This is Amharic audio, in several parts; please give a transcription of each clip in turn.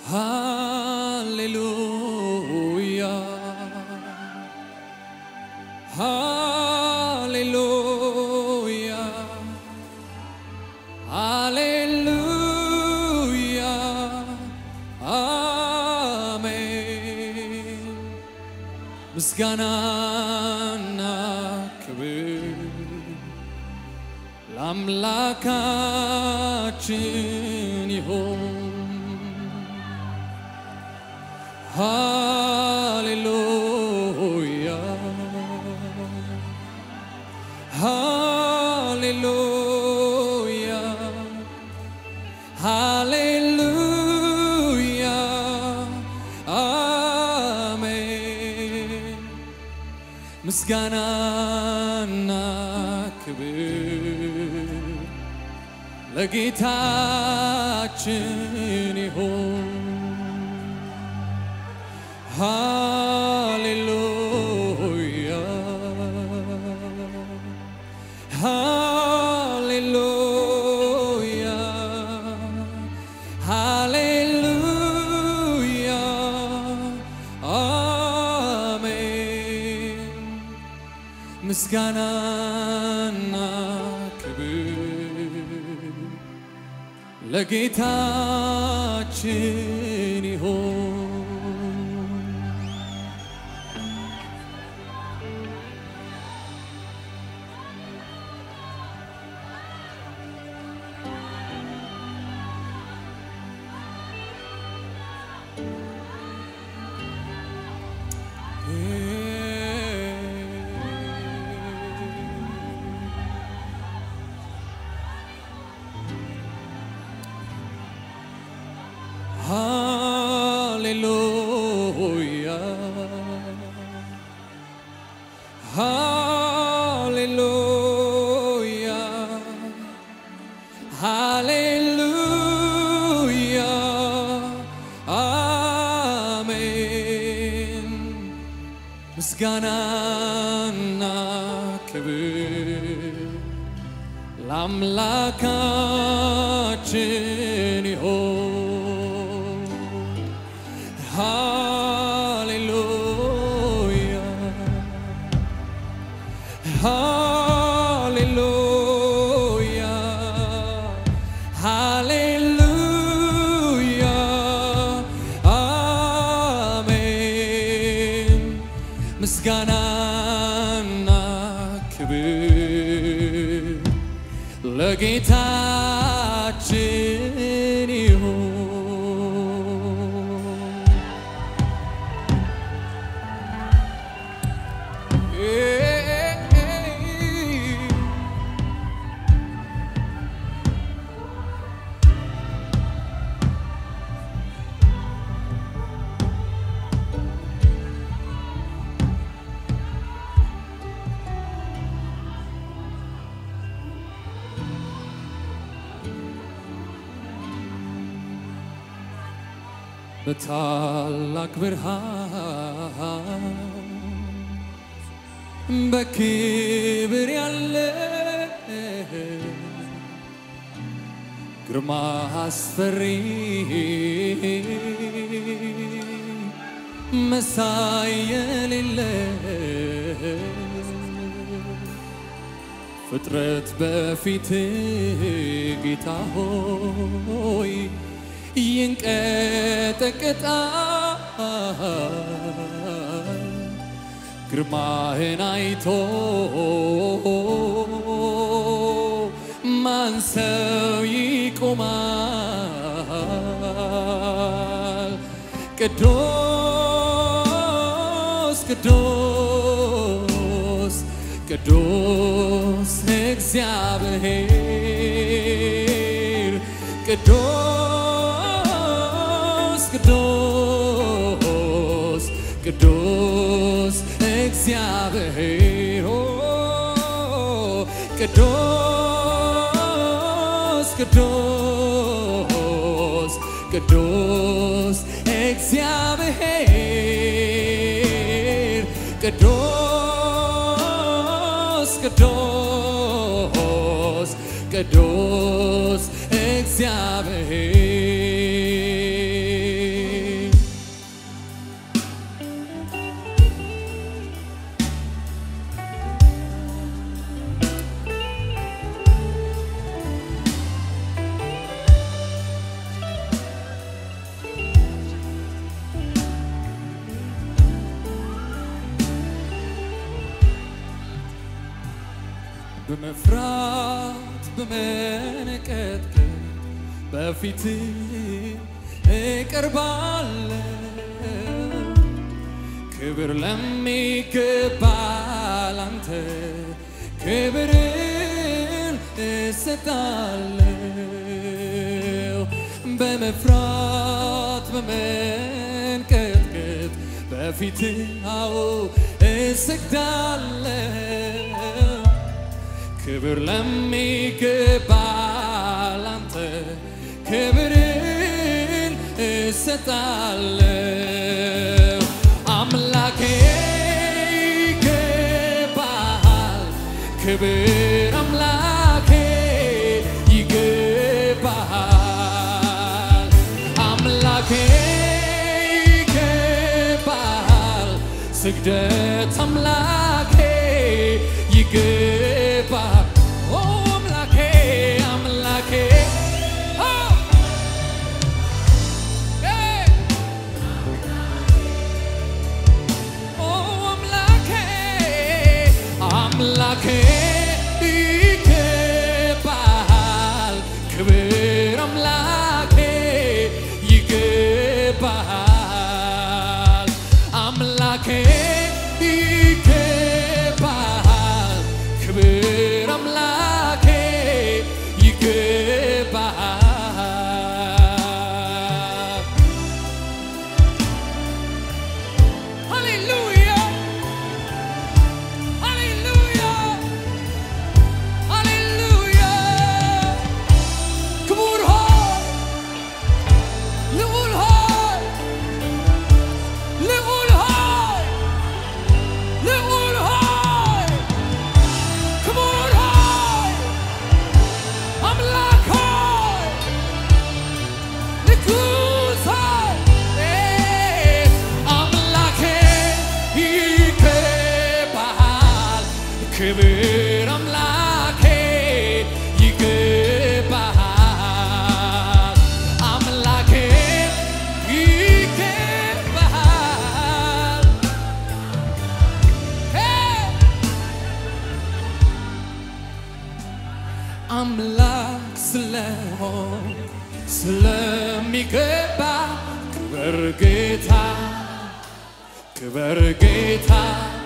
Hallelujah, Hallelujah, Hallelujah, Amen. Misganana kibir lamlakachin yihon. Hallelujah, Hallelujah, Hallelujah, Amen. Misganana kibir ለጌታችን ይሁን Hallelujah, Hallelujah, Hallelujah, Amen. ምስጋናና ክብር ለጌታችን ይሁን Hallelujah, Hallelujah, Hallelujah, Amen. ምስጋናና ክብር ለአምላካችን ይሁን Hallelujah, Hallelujah, Hallelujah, Amen. ምስጋናና ክብር ለጌታችን ይሁን በታላቅ ብርሃን በክብር ያለ ግርማ አስፈሪ መሳይ የሌለ ፍጥረት በፊት ጌታ ሆይ ይንቀጠቀጣል ግርማህን አይቶ ማን ሰው ይቆማል ቅዱስ ቅዱስ ቅዱስ እግዚአብሔር ቅዱስ ቅዱስ ቅዱስ እግዚአብሔር ቅዱስ ቅዱስ ቅዱስ እግዚአብሔር ቅዱስ ቅዱስ ቅዱስ እግዚአብሔር بمفرات بمنقطق بفيتي اقربالله كبر لمي كبال انت كبرين استالله بمفرات بمنقطق بفيتي او استقدالله كبر لمي كبال انت كبرين استالله املاكي كبال كبر املاكي يكبال املاكي كبال سجدت املاكي يكبال كبر أملاكي يكبر أملاكي يكبر أملاك سلام سلام يكبر كبر جيتا كبر جيتا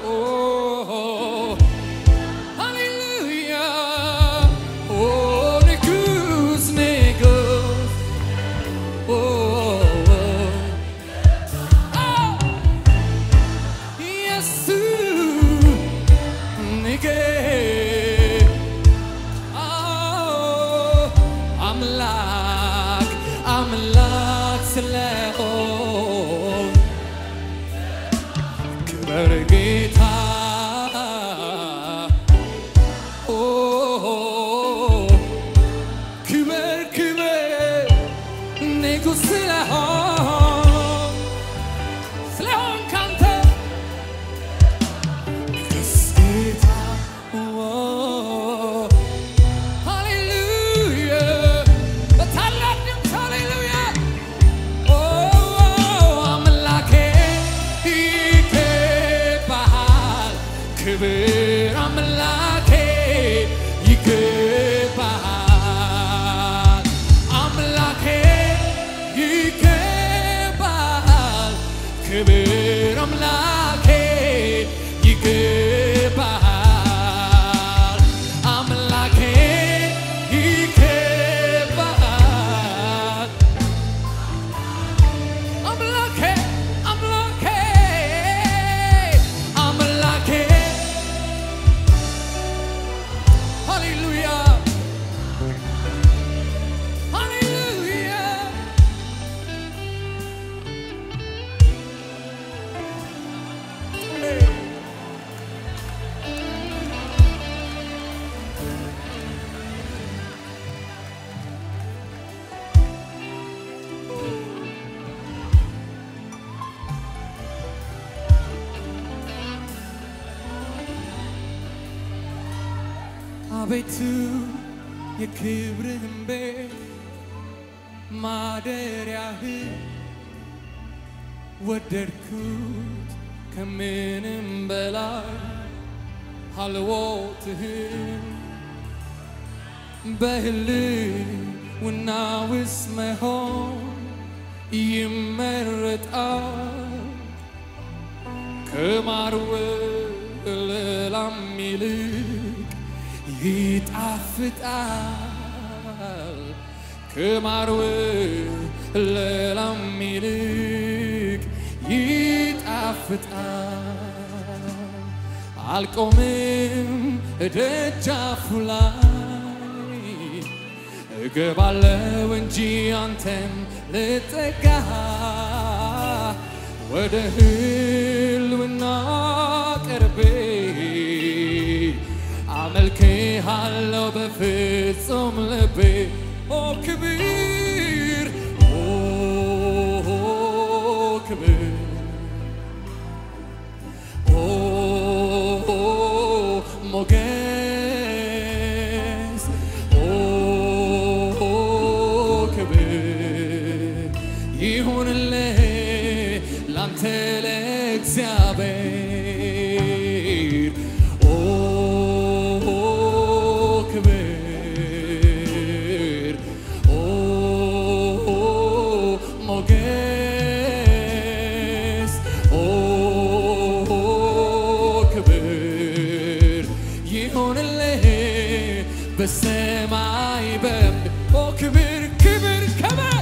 አቤቱ የክብርህን ቤት ማደሪያህ ወደድኩት ከምንም በላይ ሀልዎትህን በህልውና ውስጥ መሆን ይመረጣል ከማር ወለላም ይልቅ ይጣፍጣል ከማር ወለላም ይልቅ ይጣፍጣል አልቆምም ደጃፉ ላይ እገባለሁ እንጂ አንተን ልጠጋ ወደ ህልውና ቀርቤ አመልክሃለሁ በፍጹም ልቤ ኦ ክብር ሞገስ ክብር ይሁንልህ ላንተ ለእግዚአብሔር ክብር ሞገስ ክብር ይሁንልህ በሰማይ በምድር ክብር ክብር ክብር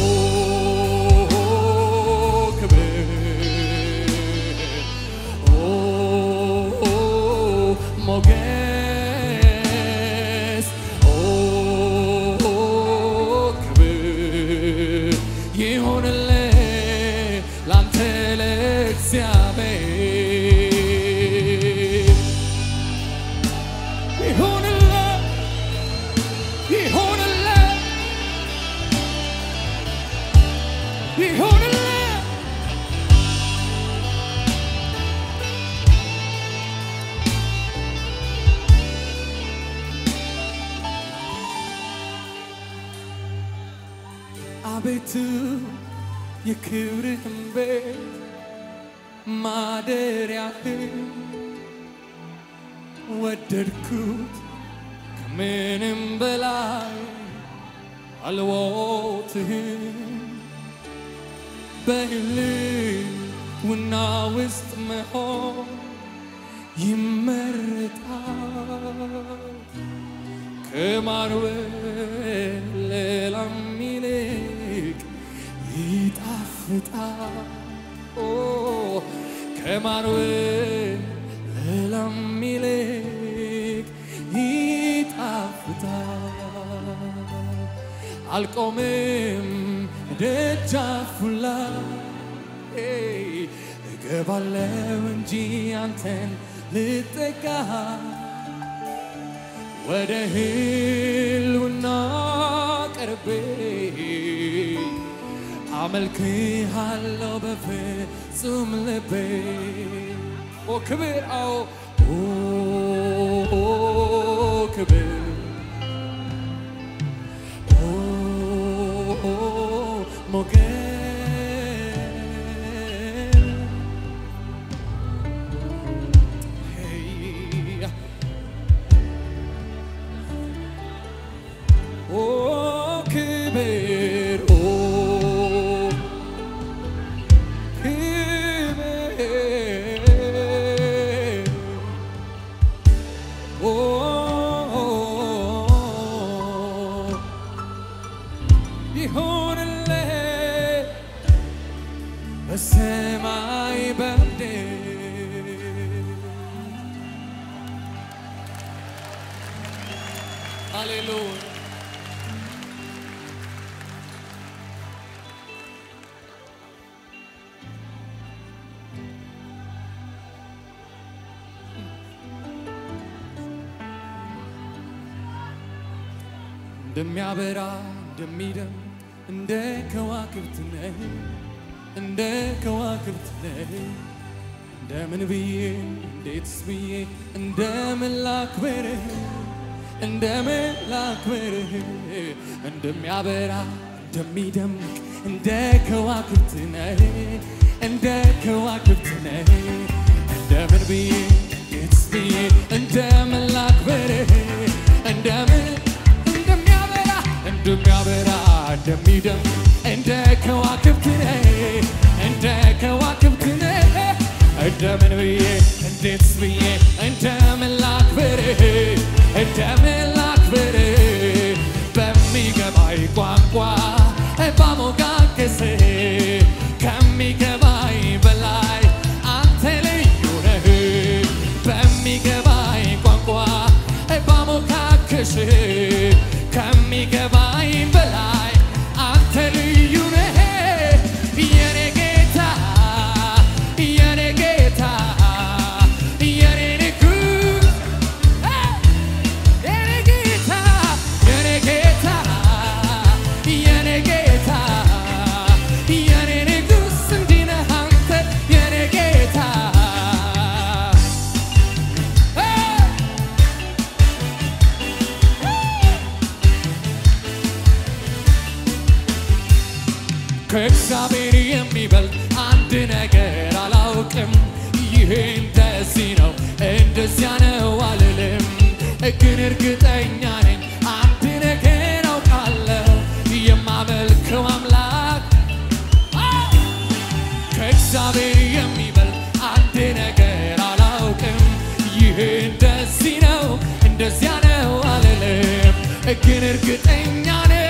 ሞገስ ክብር ይሁንልህ ላንተ ለእግዚአብሔር ይሁንልህ ይሁንልህ ይሁንልህ አቤቱ የክብርህን ቤት ማደሪያህን ወደድኩት ከምንም በላይ አልወትህም በህልውና ውስጥ መሆን ይመረጣል ከማር ወለላም ይልቅ ይጣፍጣል ከማር ወለላም ይልቅ ይጣፍጣል አልቆምም ደጃፉ ላይ እገባለሁ እንጂ አንተን ልጠጋ ወደ ህልውና ቀርቤ አመልክሃለሁ በፍጹም ልቤ ኦ ክብር አዎ ክብር ሞገስ ክብር ይሁንልህ በሰማይ በምድር ሃሌሉያ እንደሚያበራ እንደሚደምቅ እንደ ከዋክብት ነህ እንደ ከዋክብት ነህ እንደምን ብዬ እንዴትስ ብዬ እንደምን ላክብርህ እንደምን ላክብርህ እንደሚያበራ እንደሚደምቅ እንደ ከዋክብት ነህ እንደ ከዋክብት ነህ እንደምን ብዬ እንዴትስ ብዬ እንደምን ላክብርህ እንደምን እንደሚያበራ እንደሚደም እንደ ከዋክብት እንደ ከዋክብት እንደምን ብዬ እንዴትስ ብዬ እንደምን ላክብርህ እንደምን ላክብርህ በሚገባኝ ቋንቋ ባሞጋገስህ ከሚገባኝ በላይ አንተ ልዩ ነህ በሚገባኝ ቋንቋ ባሞጋገስህ ከሚገባኝ በላይ አንተ ልዩ ነህ የኔ ጌታ የኔ ጌታ የኔ ንጉሥ የኔ ጌታ የኔ ጌታ የኔ ጌታ የኔ ንጉሥ እንዲህ ነህ አንተ የኔ ጌታ ከእግዚአብሔር የሚበልጥ አንድ ነገር አላውቅም ይሄ እንደዚህ ነው እንደዚያ ነው አልልም ግን እርግጠኛ ነኝ አንድ ነገር አውቃለሁ የማመልከው አምላክ ከእግዚአብሔር የሚበልጥ አንድ ነገር አላውቅም ይሄ እንደዚህ ነው እንደዚያ ነው አልልም ግን እርግጠኛ ነኝ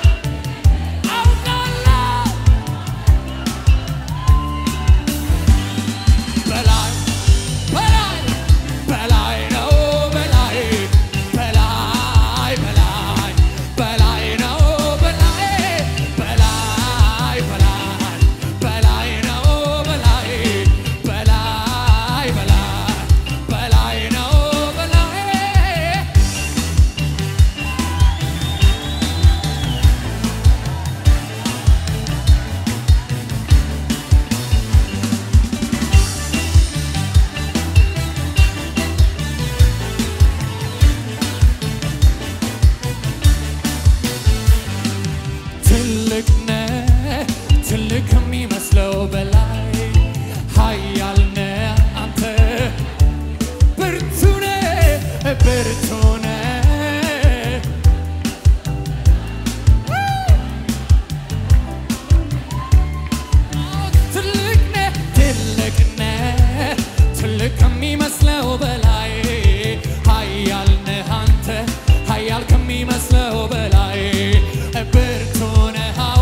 ትልቅ ከሚመስለው በላይ ኃያል ነህ አንተ ብርቱ ነህ ብርቱ ነህ ትልቅ ነህ ትልቅ ከሚመስለው በላይ ኃያል ነህ አንተ ኃያል ከሚመስለው በላይ ብርቱ ነህ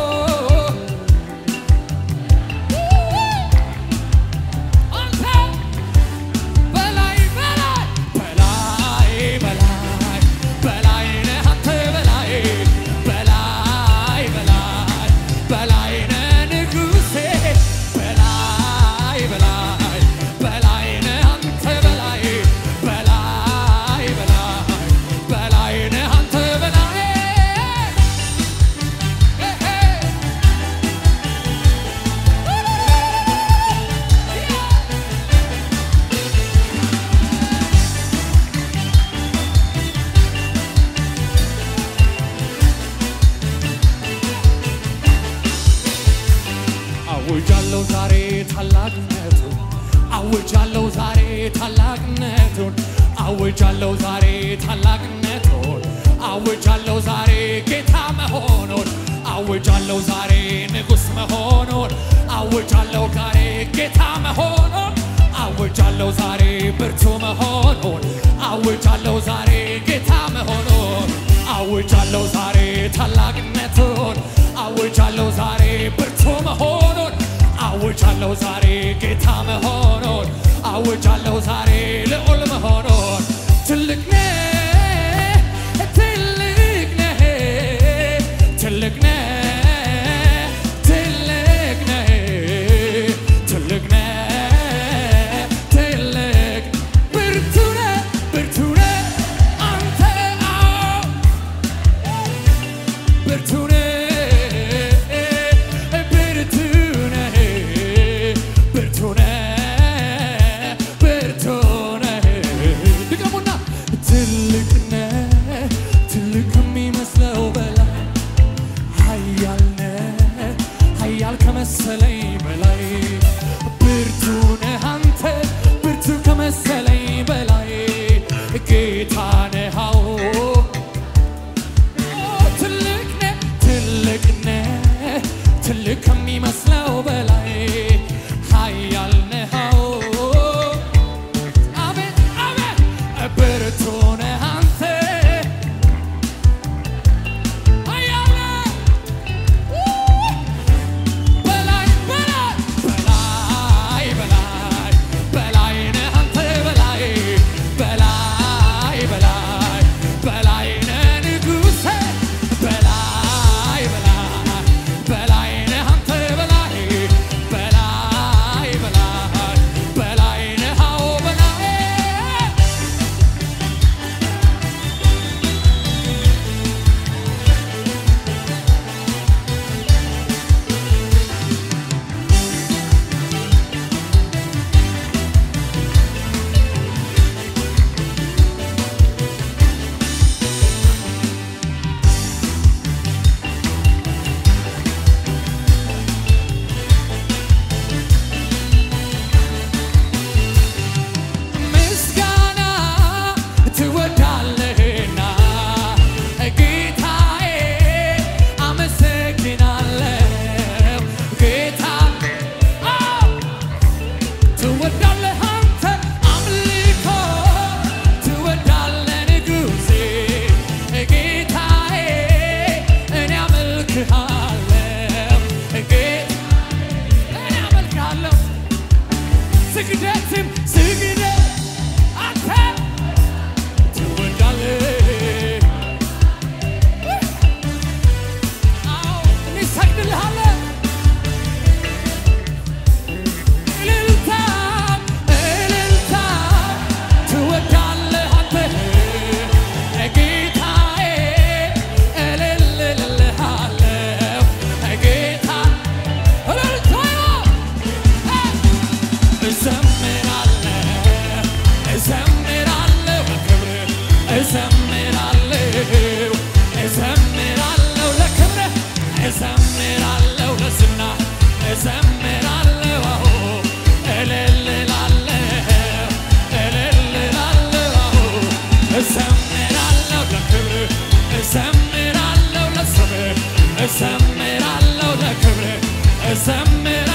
አውጃለሁ ዛሬ ታላቅነቱን አውጃለሁ ዛሬ ታላቅነቱን አውጃለሁ ዛሬ ታላቅነቱን አውጃለሁ ዛሬ ጌታ መሆኑን አውጃለሁ ዛሬ ንጉሥ መሆኑን አውጃለሁ ዛሬ ጌታ መሆኑን አውጃለሁ ዛሬ ብርቱ መሆኑን አውጃለሁ ዛሬ ጌታ መሆኑን አውጃለሁ ዛሬ ታላቅነቱን አውጃለሁ ዛሬ ብርቱ መሆኑን አውጃለሁ ዛሬ ጌታ መሆኑን አውጃለሁ ዛሬ ልዑል መሆኑን ትልቅ ነህ ትልቅ ነህ ትልቅ ነህ ትልቅ ነህ ትልቅ ነህ ትልቅ ብርቱ ነህ ብርቱ ነህ አንተ ብርቱ ነህ ከመሰለኝ በላይ ብርቱ ነህ አንተ ብርቱ ከመሰለኝ በላይ ጌታ ነህ ትልቅ ነህ አንገቴም ስግድ አንተ ትወዳለህ አዎ እኔ ሰግድልሃለሁ እልልታ እልልታ ትወዳለህ አንተ ጌታዬ እልልልሃለሁ ጌታ እልልታ እዘምራለሁ ለክብርህ እዘምራለሁ እዘምራለሁ ለክብርህ እዘምራለሁ ለዝናህ እዘምራለሁ አዎ እልል እላለሁ አዎ እዘምራለሁ ለክብርህ እዘምራለሁ ለስምህ እዘምራለሁ ለክብርህ